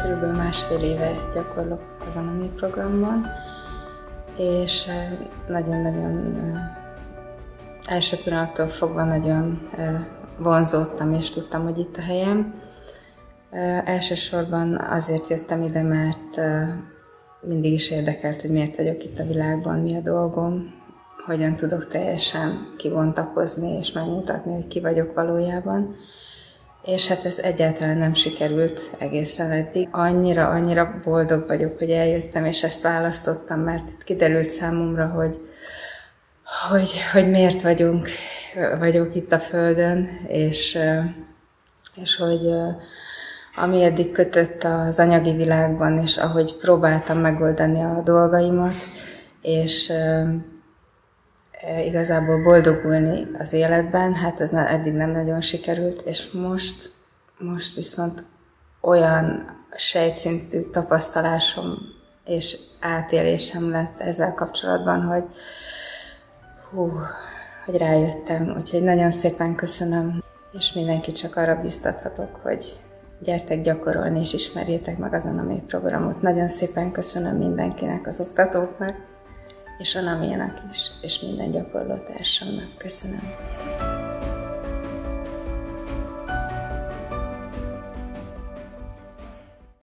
körülbelül másfél éve gyakorlok az Anami programban, és nagyon-nagyon első pillanattól fogva nagyon vonzódtam, és tudtam, hogy itt a helyem. Elsősorban azért jöttem ide, mert mindig is érdekelt, hogy miért vagyok itt a világban, mi a dolgom, hogyan tudok teljesen kibontakozni és megmutatni, hogy ki vagyok valójában. És hát ez egyáltalán nem sikerült egészen eddig. Annyira boldog vagyok, hogy eljöttem, és ezt választottam, mert itt kiderült számomra, hogy miért vagyok itt a Földön, és hogy ami eddig kötött az anyagi világban, és ahogy próbáltam megoldani a dolgaimat, és igazából boldogulni az életben, hát ez eddig nem nagyon sikerült, és most viszont olyan sejtszintű tapasztalásom és átélésem lett ezzel kapcsolatban, hogy rájöttem. Úgyhogy nagyon szépen köszönöm, és mindenki csak arra biztathatok, hogy gyertek gyakorolni, és ismerjétek meg az Anami programot. Nagyon szépen köszönöm mindenkinek, az oktatóknak, és Anaminak is, és minden gyakorlótársamnak. Köszönöm.